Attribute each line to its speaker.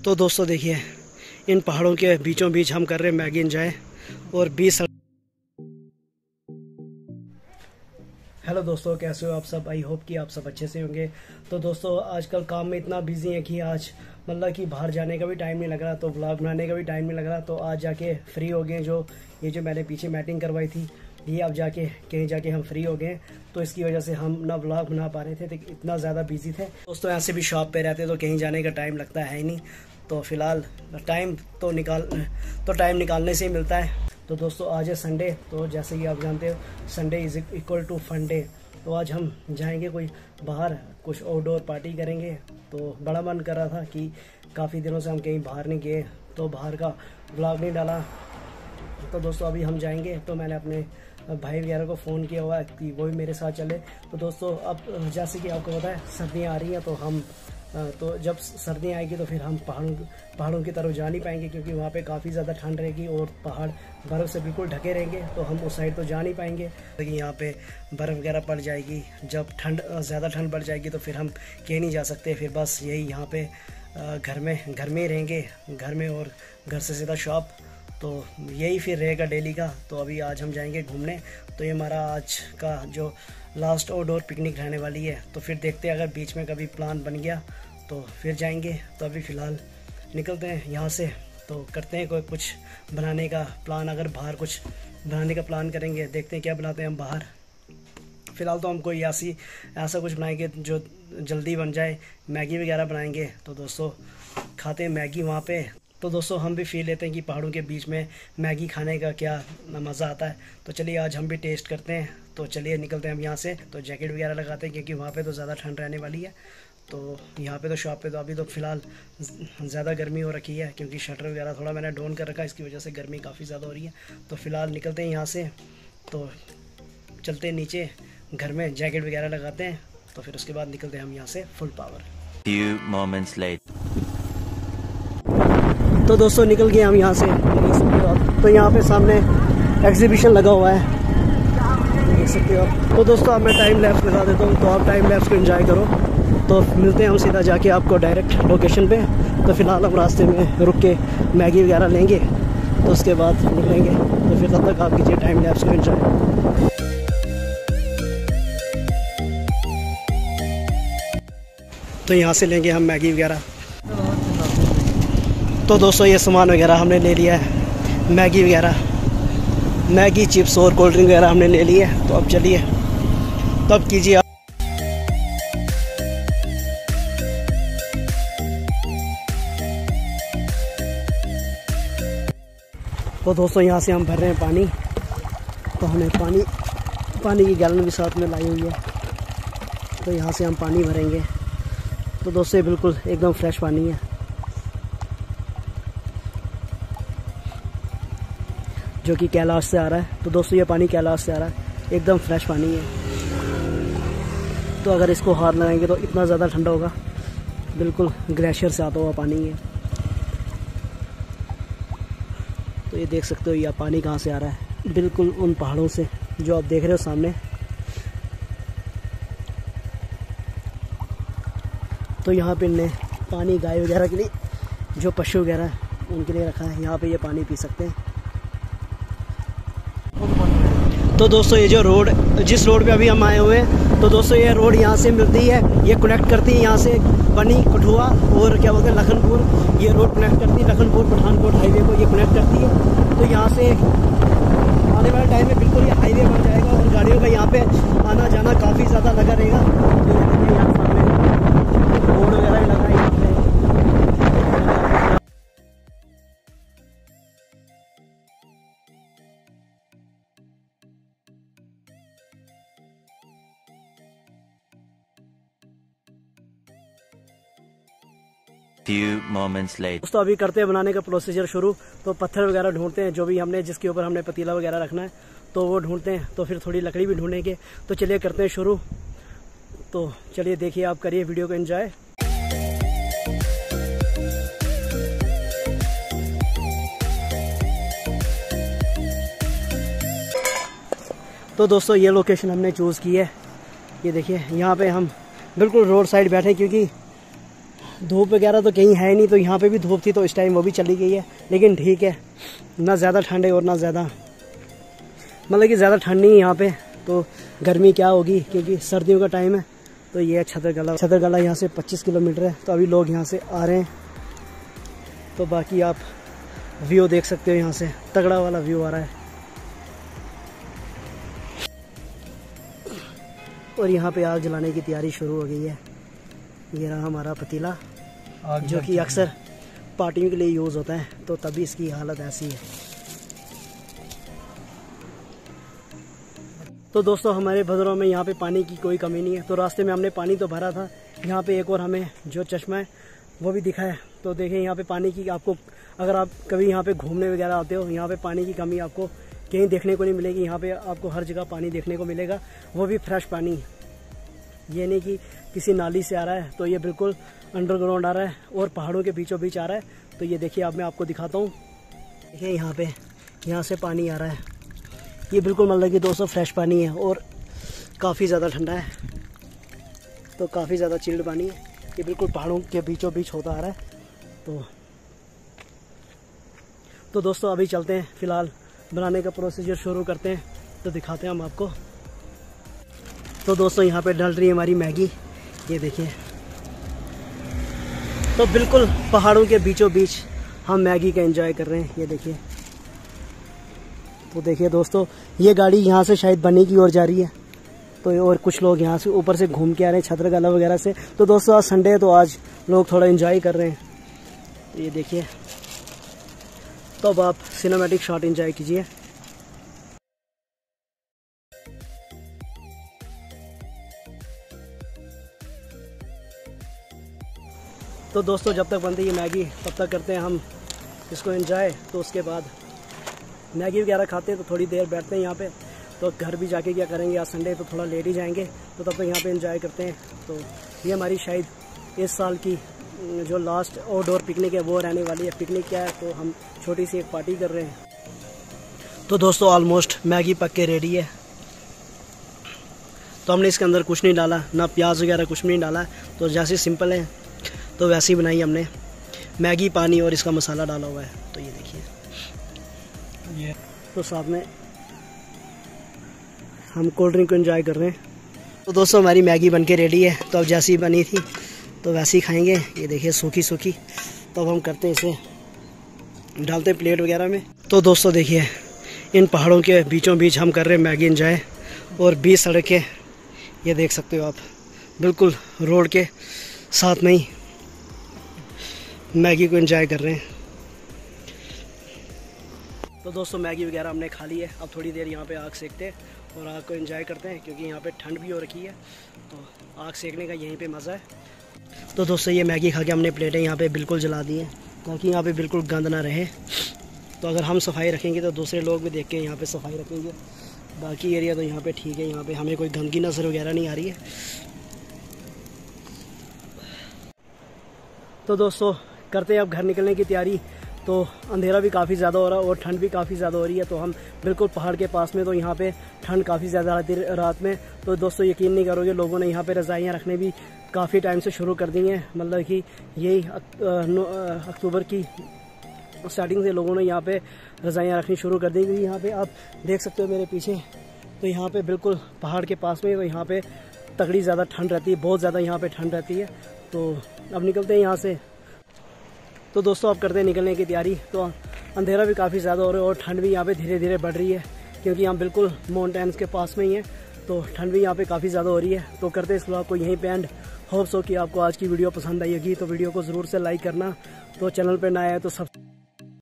Speaker 1: तो दोस्तों देखिए, इन पहाड़ों के बीचों बीच हम कर रहे हैं मैगी एंजॉय और 20। हेलो दोस्तों, कैसे हो आप सब? आई होप कि आप सब अच्छे से होंगे। तो दोस्तों आजकल काम में इतना बिजी है कि आज मतलब कि बाहर जाने का भी टाइम नहीं लग रहा, तो व्लॉग बनाने का भी टाइम नहीं लग रहा। तो आज जाके फ्री हो गए। जो मैंने पीछे मैटिंग करवाई थी, ये अब जाके कहीं जाके हम फ्री हो गए। तो इसकी वजह से हम ना व्लॉग बना पा रहे थे, तो इतना ज़्यादा बिजी थे दोस्तों। ऐसे भी शॉप पे रहते तो कहीं जाने का टाइम लगता है ही नहीं। तो फिलहाल टाइम निकालने से ही मिलता है। तो दोस्तों आज है संडे, तो जैसे कि आप जानते हो Sunday is equal to fun day. तो आज हम जाएंगे कोई बाहर, कुछ आउटडोर पार्टी करेंगे। तो बड़ा मन कर रहा था कि काफ़ी दिनों से हम कहीं बाहर नहीं गए, तो बाहर का व्लॉग नहीं डाला। तो दोस्तों अभी हम जाएंगे। तो मैंने अपने भाई वगैरह को फ़ोन किया हुआ है कि वो भी मेरे साथ चले। तो दोस्तों अब जैसे कि आपको पता है सर्दियाँ आ रही हैं, तो जब सर्दियाँ आएगी तो फिर हम पहाड़ों की तरफ जा नहीं पाएंगे, क्योंकि वहाँ पे काफ़ी ज़्यादा ठंड रहेगी और पहाड़ बर्फ़ से बिल्कुल ढके रहेंगे। तो हम उस साइड तो जा नहीं पाएंगे, लेकिन यहाँ पे बर्फ़ वगैरह पड़ जाएगी। जब ज़्यादा ठंड बढ़ जाएगी तो फिर हम कहीं नहीं जा सकते। फिर बस यही यहाँ पे घर में ही रहेंगे, घर में, और घर से सीधा शॉप। तो यही फिर रहेगा डेली का। तो अभी आज हम जाएंगे घूमने। तो ये हमारा आज का जो लास्ट आउटडोर पिकनिक रहने वाली है। तो फिर देखते हैं, अगर बीच में कभी प्लान बन गया तो फिर जाएंगे। तो अभी फ़िलहाल निकलते हैं यहाँ से, तो करते हैं कोई कुछ बनाने का प्लान। अगर बाहर कुछ बनाने का प्लान करेंगे, देखते हैं क्या बनाते हैं हम बाहर। फ़िलहाल तो हम कोई ऐसा कुछ बनाएंगे जो जल्दी बन जाए, मैगी वगैरह बनाएंगे। तो दोस्तों खाते हैं मैगी वहाँ पे। तो दोस्तों हम भी फील लेते हैं कि पहाड़ों के बीच में मैगी खाने का क्या मज़ा आता है। तो चलिए आज हम भी टेस्ट करते हैं। तो चलिए निकलते हैं हम यहाँ से। तो जैकेट वगैरह लगाते हैं, क्योंकि वहाँ पे तो ज़्यादा ठंड रहने वाली है। तो यहाँ पे तो शॉप पे तो अभी तो फ़िलहाल ज़्यादा गर्मी हो रखी है, क्योंकि शटर वगैरह थोड़ा मैंने डाउन कर रखा है, इसकी वजह से गर्मी काफ़ी ज़्यादा हो रही है। तो फ़िलहाल निकलते हैं यहाँ से। तो चलते हैं नीचे घर में, जैकेट वगैरह लगाते हैं। तो फिर उसके बाद निकलते हैं हम यहाँ से full power.
Speaker 2: Few moments later.
Speaker 1: तो दोस्तों निकल गए हम यहाँ से। तो यहाँ पे सामने एग्जीबिशन लगा हुआ है, देख सकते हो आप। तो दोस्तों अब मैं टाइम लैप्स लगा देता हूँ, तो आप टाइम लैप्स को एंजॉय करो। तो मिलते हैं हम सीधा जाके आपको डायरेक्ट लोकेशन पे। तो फिलहाल हम रास्ते में रुक के मैगी वगैरह लेंगे, तो उसके बाद निकलेंगे। तो फिर तब तक आप कीजिए टाइम लैप्स को एंजॉय। तो यहाँ से लेंगे हम मैगी वगैरह। तो दोस्तों ये सामान वगैरह हमने ले लिया है, मैगी वगैरह, मैगी, चिप्स और कोल्ड ड्रिंक वगैरह हमने ले ली है। तो अब चलिए, तो अब कीजिए आप। तो दोस्तों यहाँ से हम भर रहे हैं पानी। तो हमें पानी की गैलन भी साथ में लाई हुई है। तो यहाँ से हम पानी भरेंगे। तो दोस्तों ये बिल्कुल एकदम फ्रेश पानी है, जो कि कैलाश से आ रहा है। तो दोस्तों ये पानी कैलाश से आ रहा है, एकदम फ्रेश पानी है। तो अगर इसको हाथ लगाएंगे तो इतना ज़्यादा ठंडा होगा, बिल्कुल ग्लेशियर से आता हुआ पानी है। तो ये देख सकते हो यह पानी कहाँ से आ रहा है, बिल्कुल उन पहाड़ों से जो आप देख रहे हो सामने। तो यहाँ पे इनने पानी गाय वगैरह के लिए, जो पशु वगैरह है उनके लिए रखा है। यहाँ पे ये पानी पी सकते हैं। तो दोस्तों ये जिस रोड पे अभी हम आए हुए हैं, तो दोस्तों ये रोड यहाँ से मिलती है, ये कनेक्ट करती है यहाँ से बनी, कठुआ और क्या बोलते हैं लखनपुर। ये रोड कनेक्ट करती है लखनपुर पठानकोट हाईवे को, ये कनेक्ट करती है। तो यहाँ से आने वाले टाइम में बिल्कुल ये हाईवे बन जाएगा और गाड़ियों का यहाँ पे आना जाना काफ़ी ज़्यादा लगा रहेगा। तो यहाँ सामने बोर्ड वगैरह भी लगा है यहाँ पे।
Speaker 2: Few moments later.
Speaker 1: दोस्तों अभी करते हैं बनाने का प्रोसीजर शुरू। तो पत्थर वगैरह ढूंढते हैं, जो भी हमने जिसके ऊपर हमने पतीला वगैरह रखना है, तो वो ढूंढते हैं। तो फिर थोड़ी लकड़ी भी ढूंढेंगे। तो चलिए करते हैं शुरू। तो चलिए देखिए, आप करिए वीडियो को एंजॉय। तो दोस्तों ये लोकेशन हमने चूज़ की है, ये देखिए। यहाँ पे हम बिल्कुल रोड साइड बैठे, क्योंकि धूप वगैरह तो कहीं है नहीं, तो यहाँ पे भी धूप थी तो इस टाइम वो भी चली गई है। लेकिन ठीक है, ना ज़्यादा ठंड है और ना ज़्यादा, मतलब कि ज़्यादा ठंड नहीं है यहाँ पे, तो गर्मी क्या होगी क्योंकि सर्दियों का टाइम है। तो ये है छतरगला यहाँ से 25 किलोमीटर है। तो अभी लोग यहाँ से आ रहे हैं, तो बाकी आप व्यू देख सकते हो, यहाँ से तगड़ा वाला व्यू आ रहा है। और यहाँ पे आग जलाने की तैयारी शुरू हो गई है। ये रहा हमारा पतीला जो कि अक्सर पार्टियों के लिए यूज़ होता है, तो तभी इसकी हालत ऐसी है। तो दोस्तों हमारे भदरों में यहाँ पे पानी की कोई कमी नहीं है। तो रास्ते में हमने पानी तो भरा था, यहाँ पे एक और हमें जो चश्मा है वो भी दिखा है। तो देखें यहाँ पे पानी की, आपको अगर आप कभी यहाँ पे घूमने वगैरह आते हो, यहाँ पे पानी की कमी आपको कहीं देखने को नहीं मिलेगी। यहाँ पे आपको हर जगह पानी देखने को मिलेगा, वो भी फ्रेश पानी। ये नहीं कि किसी नाली से आ रहा है, तो ये बिल्कुल अंडरग्राउंड आ रहा है और पहाड़ों के बीचों बीच आ रहा है। तो ये देखिए, अब मैं आपको दिखाता हूँ। देखिए यहाँ पे, यहाँ से पानी आ रहा है। ये बिल्कुल मतलब कि दोस्तों फ्रेश पानी है और काफ़ी ज़्यादा ठंडा है, तो काफ़ी ज़्यादा चिल्ड पानी है। ये बिल्कुल पहाड़ों के बीचों बीच होता आ रहा है। तो दोस्तों अभी चलते हैं, फ़िलहाल बनाने का प्रोसीजर शुरू करते हैं, तो दिखाते हैं हम आपको। तो दोस्तों यहाँ पे डल रही है हमारी मैगी, ये देखिए। तो बिल्कुल पहाड़ों के बीचों बीच हम मैगी का एंजॉय कर रहे हैं, ये देखिए। तो देखिए दोस्तों, ये गाड़ी यहाँ से शायद बनी की ओर जा रही है, तो और कुछ लोग यहाँ से ऊपर से घूम के आ रहे हैं छतरगला वगैरह से। तो दोस्तों आज संडे है, तो आज लोग थोड़ा एंजॉय कर रहे हैं। तो ये देखिए, तो अब आप सिनेमैटिक शॉट एंजॉय कीजिए। तो दोस्तों जब तक बनती है मैगी तब तक करते हैं हम इसको एंजॉय। तो उसके बाद मैगी वगैरह खाते हैं, तो थोड़ी देर बैठते हैं यहाँ पे। तो घर भी जाके क्या करेंगे, आज संडे तो थोड़ा लेट ही जाएंगे, तो तब तक यहाँ पे एंजॉय करते हैं। तो ये हमारी शायद इस साल की जो लास्ट आउटडोर पिकनिक है वो रहने वाली है। पिकनिक क्या है, तो हम छोटी सी एक पार्टी कर रहे हैं। तो दोस्तों ऑलमोस्ट मैगी पक के रेडी है। तो हमने इसके अंदर कुछ नहीं डाला, ना प्याज वगैरह कुछ नहीं डाला, तो जैसे सिंपल है तो वैसे ही बनाई हमने। मैगी, पानी और इसका मसाला डाला हुआ है। तो ये देखिए, ये तो साथ में हम कोल्ड ड्रिंक को एंजॉय कर रहे हैं। तो दोस्तों हमारी मैगी बनके रेडी है। तो अब जैसी बनी थी तो वैसे ही खाएंगे। ये देखिए सूखी सूखी। तो अब हम करते हैं, इसे डालते हैं प्लेट वगैरह में। तो दोस्तों देखिए, इन पहाड़ों के बीचों बीच हम कर रहे हैं मैगी एंजॉय, और 20 सड़कें ये देख सकते हो आप, बिल्कुल रोड के साथ में ही मैगी को एंजॉय कर रहे हैं। तो दोस्तों मैगी वगैरह हमने खा ली है। अब थोड़ी देर यहाँ पे आग सेकते हैं और आग को एंजॉय करते हैं, क्योंकि यहाँ पे ठंड भी हो रखी है, तो आग सेकने का यहीं पे मज़ा है। तो दोस्तों ये मैगी खा के हमने प्लेटें यहाँ पे बिल्कुल जला दी हैं, ताकि यहाँ पे बिल्कुल गंद ना रहे। तो अगर हम सफाई रखेंगे तो दूसरे लोग भी देख के यहाँ पे सफाई रखेंगे। बाकी एरिया तो यहाँ पे ठीक है, यहाँ पे हमें कोई गंदगी नज़र वगैरह नहीं आ रही है। तो दोस्तों करते हैं अब घर निकलने की तैयारी। तो अंधेरा भी काफ़ी ज़्यादा हो रहा है और ठंड भी काफ़ी ज़्यादा हो रही है। तो हम बिल्कुल पहाड़ के पास में, तो यहाँ पे ठंड काफ़ी ज़्यादा आती है रात में। तो दोस्तों यकीन नहीं करोगे, लोगों ने यहाँ पे रज़ाइयाँ रखने भी काफ़ी टाइम से शुरू कर दी हैं। मतलब कि यही अक्टूबर की स्टार्टिंग से लोगों ने यहाँ पे रज़ाइयाँ रखनी शुरू कर दी। क्योंकि यहाँ पे आप देख सकते हो मेरे पीछे, तो यहाँ पे बिल्कुल पहाड़ के पास में, तो यहाँ पे तगड़ी ज़्यादा ठंड रहती है, बहुत ज़्यादा यहाँ पे ठंड रहती है। तो अब निकलते हैं यहाँ से। तो दोस्तों अब करते हैं निकलने की तैयारी। तो अंधेरा भी काफ़ी ज़्यादा हो रहा है और ठंड भी यहाँ पे धीरे धीरे बढ़ रही है, क्योंकि हम बिल्कुल माउंटेन्स के पास में ही हैं। तो ठंड भी यहाँ पे काफ़ी ज़्यादा हो रही है। तो करते हैं इस व्लॉग को यहीं पे एंड। होप्स हो कि आपको आज की वीडियो पसंद आई होगी। तो वीडियो को ज़रूर से लाइक करना। तो चैनल पर नया है तो सब